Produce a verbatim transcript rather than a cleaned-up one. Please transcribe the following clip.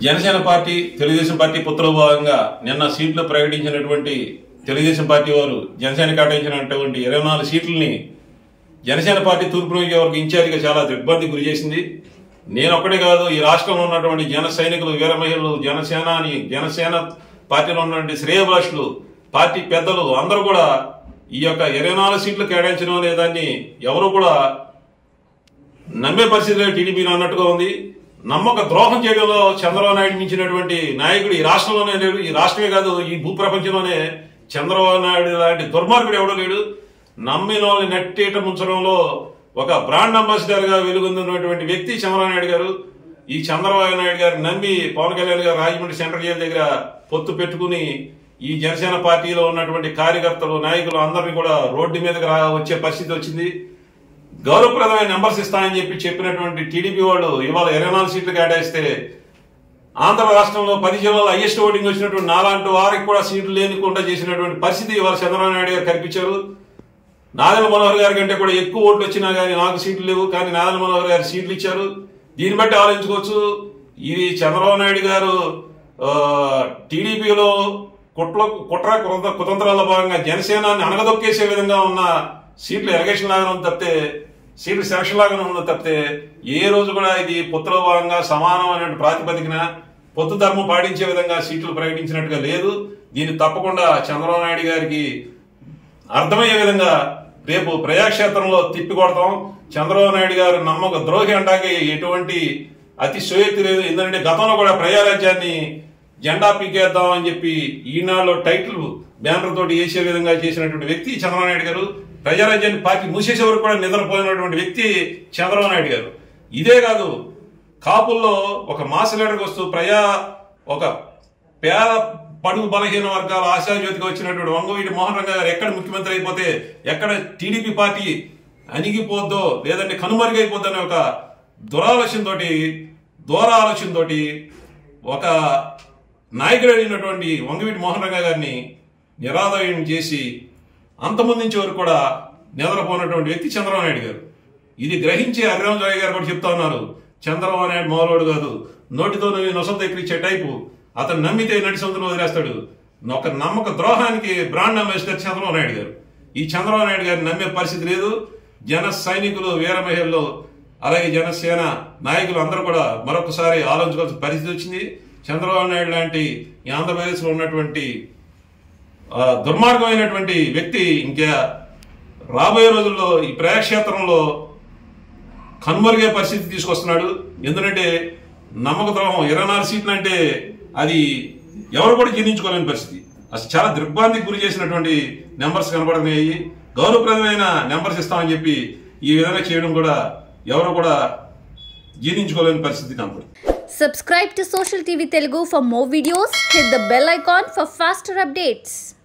Janasena party Telugu Desam party పొత్తులో భాగంగా నిన్న సీట్లు ప్రకటించినటువంటి తెలుగుదేశం పార్టీ వారు జనసేన కేటాయించినటువంటి ఇరవై నాలుగు సీట్లని జనసేన పార్టీ తూర్పు నియోజకవర్గ ఇన్ఛార్జిగా చాలా ఇబ్బంది గురి చేసింది. నేను ఒక్కడే కాదు, ఈ రాష్ట్రంలో ఉన్నటువంటి జన సైనికులు, వీర మహిళలు, జనసేనాని జనసేన పార్టీలో ఉన్నటువంటి శ్రేయభిలాషులు, పార్టీ పెద్దలు అందరూ కూడా ఈ యొక్క ఇరవై నాలుగు సీట్లు కేటాయించడం అనే దాన్ని ఎవరు కూడా నమ్మే పరిస్థితిలో టీడీపీ అన్నట్టుగా ఉంది. నమ్మక ద్రోహం చేయడంలో చంద్రబాబు నాయుడు మించినటువంటి నాయకుడు ఈ రాష్ట్రంలోనే లేడు. ఈ రాష్ట్రమే కాదు, ఈ భూప్రపంచంలోనే చంద్రబాబు నాయుడు లాంటి దుర్మార్గుడు ఎవడో లేడు. నమ్మిన వాళ్ళని నెట్టేట ముంచడంలో ఒక బ్రాండ్ అంబాసిడర్ గా వెలుగొందినటువంటి వ్యక్తి చంద్రబాబు నాయుడు గారు. ఈ చంద్రబాబు నాయుడు గారు నమ్మి పవన్ కళ్యాణ్ గారు రాజమండ్రి సెంట్రల్ జైలు దగ్గర పొత్తు పెట్టుకుని ఈ జనసేన పార్టీలో ఉన్నటువంటి కార్యకర్తలు, నాయకులు అందరినీ కూడా రోడ్డు మీదకి రా వచ్చే పరిస్థితి వచ్చింది. గౌరవప్రదమైన నెంబర్స్ ఇస్తానని చెప్పి చెప్పినటువంటి టీడీపీ వాళ్ళు ఇవాళ ఇరవై నాలుగు సీట్లు కేటాయిస్తే ఆంధ్ర రాష్ట్రంలో పది జిల్లాలో హైయెస్ట్ ఓటింగ్ వచ్చినటువంటి నాలాంటి వారికి కూడా సీట్లు లేనికుండా చేసినటువంటి పరిస్థితి ఇవాళ చంద్రబాబు నాయుడు గారు కల్పించారు. నాదెళ్ల మనోహర్ గారి కంటే కూడా ఎక్కువ ఓట్లు వచ్చినా కానీ నాకు సీట్లు లేవు, కానీ నాదెళ్ల మనోహర్ గారు సీట్లు ఇచ్చారు. దీన్ని బట్టి ఆలోచించుకోవచ్చు, ఇది చంద్రబాబు నాయుడు గారు టీడీపీలో కుట్ర కుట్ర కుతంత్రాల భాగంగా జనసేనాన్ని అనగదొక్కేసే విధంగా ఉన్న సీట్లు ఎలగేషన్ లాగానే ఉంది తప్పితే, సీట్లు సెలక్షన్ లాగానే ఉంది తప్పితే, ఏ రోజు కూడా ఇది పొత్తులో భాగంగా సమానమైన ప్రాతిపదికన పొత్తు ధర్మం పాటించే విధంగా సీట్లు ప్రకటించినట్టుగా లేదు. దీన్ని తప్పకుండా చంద్రబాబు నాయుడు గారికి అర్థమయ్యే విధంగా రేపు ప్రజాక్షేత్రంలో తిప్పి కొడతాం. చంద్రబాబు నాయుడు గారు నమ్మక ద్రోహి అంటాకి ఎటువంటి అతి శోయక్తి లేదు. ఎందుకంటే గతంలో కూడా ప్రజారాజ్యాన్ని జెండా పీకేద్దాం అని చెప్పి ఈనాడులో టైటిల్ బ్యానర్ తోటి వేసే విధంగా చేసినటువంటి వ్యక్తి చంద్రబాబు నాయుడు గారు. ప్రజారాజ్యాన్ని పార్టీ మూసేసే వరకు కూడా నిద్రపోయినటువంటి వ్యక్తి చంద్రబాబు నాయుడు గారు. ఇదే కాదు, కాపుల్లో ఒక మాస్ లీడర్కి వస్తూ ప్రజా ఒక పేద పడుగు బలహీన వర్గాల ఆశాజ్యోతిగా వచ్చినటువంటి వంగవీటి మోహన్ రంగ గారు ఎక్కడ ముఖ్యమంత్రి అయిపోతే ఎక్కడ టీడీపీ పార్టీ అణిగిపోద్దో లేదంటే కనుమరుగైపోద్దో అనే ఒక దురాలోచనతో దూర ఆలోచనతో ఒక నాయకుడు అయినటువంటి వంగవీటి మోహన్ రంగ గారిని నిరాదయం చేసి అంతమంది నుంచి వరకు కూడా నిద్రపోయినటువంటి వ్యక్తి చంద్రబాబు నాయుడు గారు. ఇది గ్రహించి హరిరామ్ జోయ్ గారు కూడా చెప్తా ఉన్నారు, చంద్రబాబు నాయుడు మామూలుడు కాదు, నోటితో నొసలు ఎక్కిరించే టైపు, అతను నమ్మితే నడి సముద్రం వదిలేస్తాడు. ఒక నమ్మక ద్రోహానికి బ్రాండ్ అంబాసిడర్ చంద్రబాబు నాయుడు గారు. ఈ చంద్రబాబు నాయుడు గారిని నమ్మే పరిస్థితి లేదు. జన సైనికులు, వీర మహిళలు, అలాగే జనసేన నాయకులు అందరూ కూడా మరొకసారి ఆలోచించాల్సిన పరిస్థితి వచ్చింది. చంద్రబాబు నాయుడు లాంటి ఈ ఆంధ్రప్రదేశ్లో ఉన్నటువంటి దుర్మార్గమైనటువంటి వ్యక్తి ఇంకా రాబోయే రోజుల్లో ఈ ప్రజాక్షేత్రంలో కనుమరుగే పరిస్థితి తీసుకొస్తున్నాడు. ఎందుకంటే నమ్మక ద్రోహం ఇరవై నాలుగు సీట్లు అంటే అది ఎవరు కూడా జీర్ణించుకోలేని పరిస్థితి. అసలు చాలా దిగ్భ్రాంతికి గురి చేసినటువంటి నెంబర్స్ కనబడుతున్నాయి. గౌరవప్రదమైన నెంబర్స్ ఇస్తామని చెప్పి ఈ విధంగా చేయడం కూడా ఎవరు కూడా జీర్ణించుకోలేని పరిస్థితి కనబడుతుంది. Subscribe to Social T V Telugu for more videos. Hit the bell icon for faster updates.